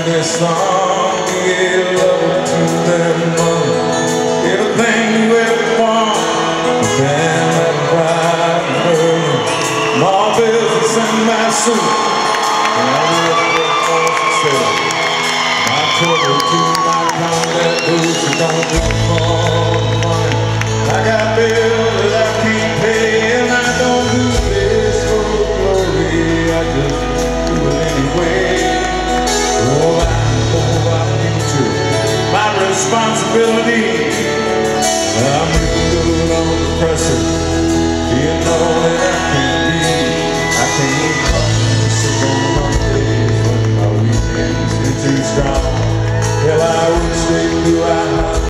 this song, give love to them all. Everything you ever want, and that bright burden. More business in my suit, and I will get for success. My trouble to my combat boots, you don't do it for the money. I got bills that I can't pay, and I don't do this for glory. I just do it anyway. Oh, I need to. My responsibility. I'm real good on the pressure. You know that I can't be. I can't sit on Mondays when my weekends get too strong. Hell, I wish they knew I